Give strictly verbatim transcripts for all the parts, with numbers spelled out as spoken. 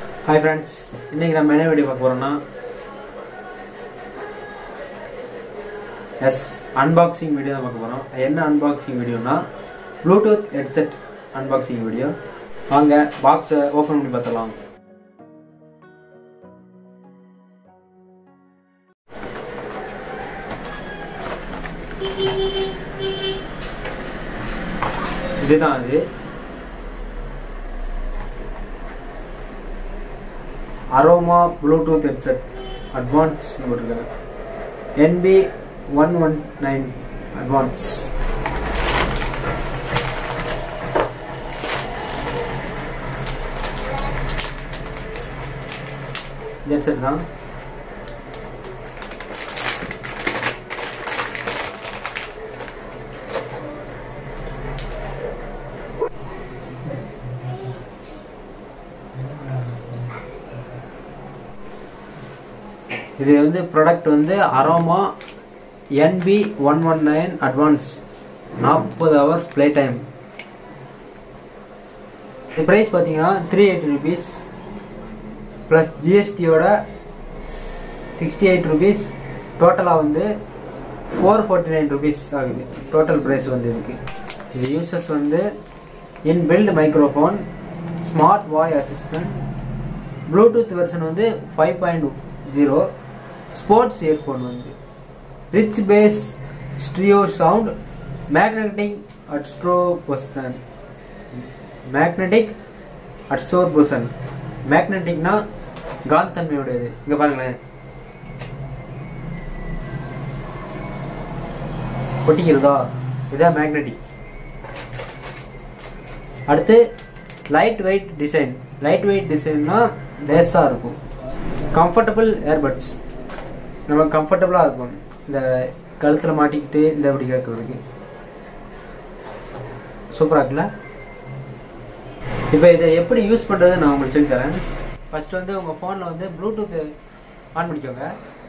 Hi friends, இன்னைக்கு நம்ம என்ன வீடியோ பார்க்க போறோம்னா எஸ் அன்பாக்சிங் வீடியோ தான் பார்க்க போறோம். என்ன அன்பாக்சிங் வீடியோனா ப்ளூடூத் ஹெட்செட் அன்பாக்சிங் வீடியோ. வாங்க பாக்ஸை ஓபன் பண்ணி பார்த்தலாம். இதுதான் அது. அரோமா ப்ளூடூத் ஹெட்செட் அட்வான்ஸ் போட்டிருக்காங்க. N B one one nine advance. Headset தான். இது வந்து ப்ராடக்ட் வந்து Aroma N B one one nine advance நாற்பது ஹவர்ஸ் ப்ளே டைம். இது ப்ரைஸ் பார்த்தீங்கன்னா த்ரீ எயிட்டி ருபீஸ் ப்ளஸ் ஜிஎஸ்டியோட சிக்ஸ்டி எயிட் ருபீஸ். டோட்டலாக வந்து ஃபோர் ஃபோர்ட்டி நைன் ருபீஸ் ஆகுது டோட்டல் ப்ரைஸ் வந்து இருக்கு. இது யூசஸ் வந்து இன் built microphone, smart voice assistant, Bluetooth version வந்து five point zero, sports earphone வந்து rich bass stereo sound, magnetic adsorption magnetic adsorption மேக்னெட்டிக்னா காந்தன்மையுடையது. இங்க பாருங்களேன், ஒட்டிக்கிறதா, இதான் மேக்னெட்டிக். அடுத்து light weight design. Light weight டிசைன்னா லேஸாக இருக்கும். கம்ஃபர்டபுள் ஏர்பட்ஸ், நம்ம கம்ஃபர்டபுளாக இருக்கும் இந்த கழுத்தில் மாட்டிக்கிட்டு இந்த அப்படி கேட்குறதுக்கு. சூப்பராக இருக்குல்ல? இப்போ இதை எப்படி யூஸ் பண்ணுறது நான் உங்களுக்கு சொல்லி தரேன். ஃபர்ஸ்ட் வந்து உங்கள் ஃபோனில் வந்து ப்ளூடூத் ஆன் பண்ணிக்கோங்க.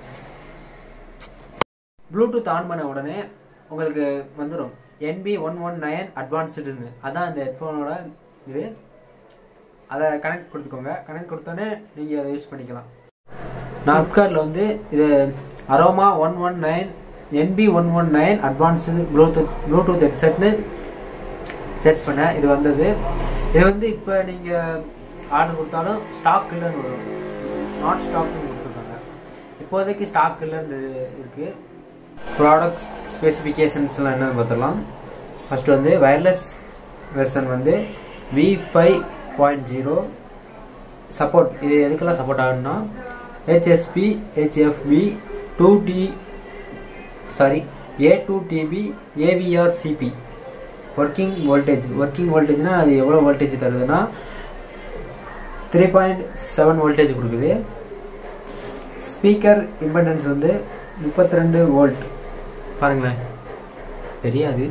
ப்ளூடூத் ஆன் பண்ண உடனே உங்களுக்கு வந்துடும் N B one one nine அட்வான்ஸ்டுன்னு. அதான் இந்த ஹெட்ஃபோனோட இது. அதை கனெக்ட் கொடுத்துக்கோங்க. கனெக்ட் கொடுத்தோன்னே நீங்கள் அதை யூஸ் பண்ணிக்கலாம். நான் ஃப்ளிப்கார்ட்டில் வந்து இது Aroma one one nine N B one one nine advanced Bluetooth Bluetooth ஹெட்செட்னு சர்ச் பண்ணேன். இது வந்தது. இது வந்து இப்போ நீங்கள் ஆர்டர் கொடுத்தாலும் ஸ்டாக் இல்லைன்னு வரும். நாட் ஸ்டாக்னு கொடுத்துருக்காங்க. இப்போதைக்கு ஸ்டாக் இல்லைன்னு இருக்குது. ப்ராடக்ட்ஸ் ஸ்பெசிஃபிகேஷன்ஸ்லாம் என்னன்னு பார்த்துடலாம். ஃபர்ஸ்ட் வந்து வயர்லெஸ் வெர்ஷன் வந்து V five point zero support. இது எதுக்கெல்லாம் சப்போர்ட் ஆகுதுன்னா H S P, H F B, two T sorry A two T B, A V R C P. Working voltage working வோல்டேஜ்னா அது எவ்வளோ வோல்டேஜ் தருதுன்னா three point seven voltage கொடுக்குது. Speaker impedance வந்து முப்பத்தி ரெண்டு வோல்ட். பாருங்களேன், தெரியாது.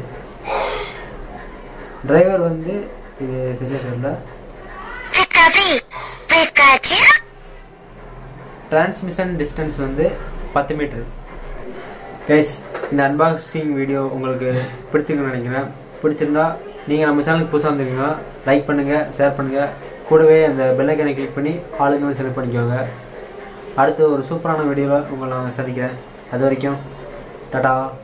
டிரைவர் வந்து இது சரியா தெரியல. டிரான்ஸ்மிஷன் டிஸ்டன்ஸ் வந்து பத்து மீட்டர். கைஸ், இந்த அன்பாக்சிங் வீடியோ உங்களுக்கு பிடிச்சிருக்குன்னு நினைக்கிறேன். பிடிச்சிருந்தா நீங்கள் நம்ம சேனலுக்கு புதுசாக வந்துருக்கீங்கன்னா லைக் பண்ணுங்கள், ஷேர் பண்ணுங்கள். கூடவே அந்த பெல் ஐக்கனை கிளிக் பண்ணி ஆளுங்க செலக்ட் பண்ணிக்கோங்க. அடுத்து ஒரு சூப்பரான வீடியோவில் உங்களை நான் சந்திக்கிறேன். அது வரைக்கும் டாடா.